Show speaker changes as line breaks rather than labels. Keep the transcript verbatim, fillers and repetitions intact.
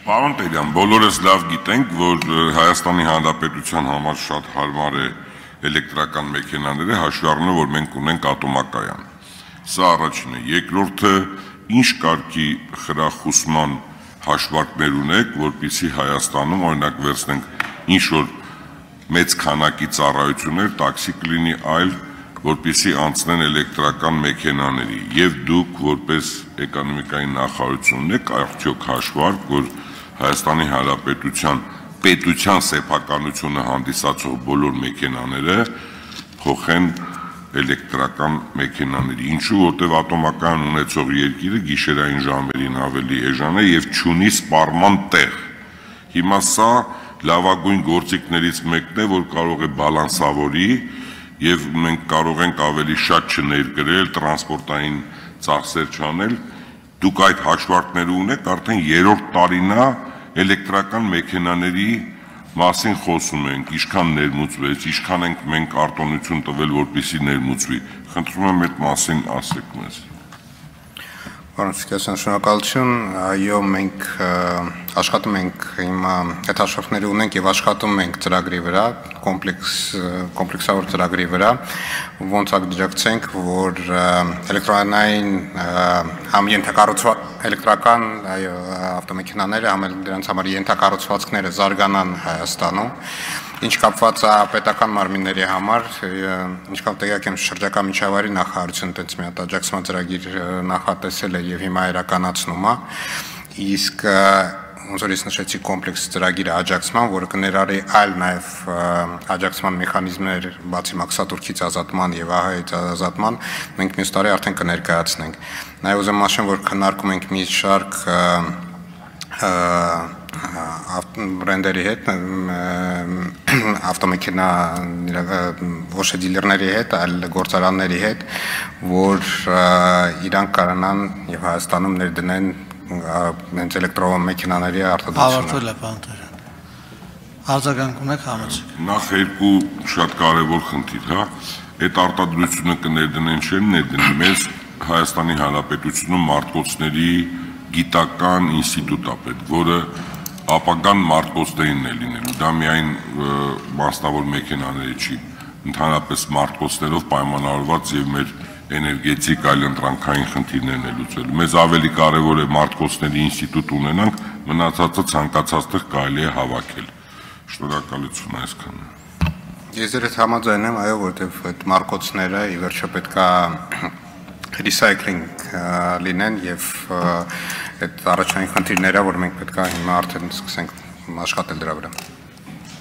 Պարոն Տերյան, բոլորս լավ գիտենք, որ Հայաստանի Հանրապետության համար շատ հարմար է էլեկտրական մեքենաները, հաշվի առնելով, որ մենք ունենք ատոմակայան։ Սա առաջինը, երկրորդը, ինչ կարգի խրախուսման հաշվարկներ ունեք, որպեսզի Հայաստանում օրինակ վերցնենք ինչ որ մեծ քանակի ծառայություններ, տաքսի կլինի, այլ որպեսզի անցնեն էլեկտրական մեքենաների, եւ դուք որպես էկոնոմիկայի նախարարություն ունեք արդյոք հաշվարկ, որ Հայաստանի Հանրապետության պետության սեփականությունը հանդիսացող բոլոր մեքենաները փոխեն էլեկտրական մեքենաների, ինչու որտեղ ատոմական ունեցող երկիրը գիշերային ժամերին ավելի էժան է եւ չունի սպառման տեղ։ Հիմա սա լավագույն գործիքներից մեկն է, որ կարող է բալանսավորի եւ մենք կարող ենք ավելի շատ չներգրել, տրանսպորտային ծախսեր չանել։ Դուք այդ հաշվարկները ունեք, արդեն երրորդ տարին է էլեկտրական մեքենաների մասին խոսում ենք, ինչքան ներմուծվեց, ինչքան ենք մենք արտոնություն տվել, որպեսզի ներմուծվի։ Խնդրում եմ այդ մասին ասեք մեզ։
Պարոն Սարգսյան, շնորհակալություն, այո, մենք աշխատում ենք հիմա այդ հաշվարկները ունենք եւ աշխատում ենք ծրագրի վրա, կոմպլեքս կոմպլեքսավոր ծրագրի վրա, ոնց ակտիվացենք, որ էլեկտրոնային համ ենթակառուցված էլեկտրական այո ավտոմեքենաները, համ էլ դրանց համար ենթակառուցվածքները զարգանան Հայաստանում, ինչ կապված է պետական մարմինների համար, ինչքան տեղյակ եմ շրջակա միջավայրի նախարարությունը այդպես մի հատ աջակցման ծրագիր նախատեսել է եւ հիմա իրականացնում է, իսկ ոնց որ ես նշեցի կոմպլեքս ծրագիրը աջակցման, որը կներառի այլ նաեւ աջակցման մեխանիզմներ, բացի մաքսատուրքից ազատման եւ ահայից ազատման, մենք մյուս տարի արդեն կներկայացնենք։ Նաեւ ուզում եմ ասեմ, որ քննարկում ենք մի շարք բրենդերի հետ, ավտոմեքենա ոչ թե դիլերների հետ, այլ գործարանների հետ, որ իրանք կարողանան եւ Հայաստանում ներդնեն հենց էլեկտրոմեքենաների արտադրությունը։
Ավարտվել է, պարոն Տերյան։ Արձագանք ունեք, համեցեք։
Նախ երկու շատ կարևոր խնդիր, հա, այդ արտադրությունը կներդնեն չեն ներդնի, մեզ Հայաստանի Հանրապետությունում մարտկոցների գիտական ինստիտուտ է պետք, որը ապագան մարտկոցներին է լինելու, դա միայն մասնավոր մեքենաների չի, ընդհանրապես մարտկոցներով պայմանավորված եւ մեր էներգետիկ այլ ընտրանքային խնդիրներն է լուծելու։ Մեզ ավելի կարևոր է մարտկոցների ինստիտուտ ունենանք, մնացածը ցանկացածտեղ կարելի է հավաքել։ Շնորհակալություն այսքանը։
Ես ձեր հետ համաձայն եմ, այո, որտեղ այդ մարտկոցները ի վերջո պետքա recycling լինեն եւ այդ առաջին խնդիրները, որ մենք պետք է հիմա արդեն սկսենք աշխատել դրա վրա։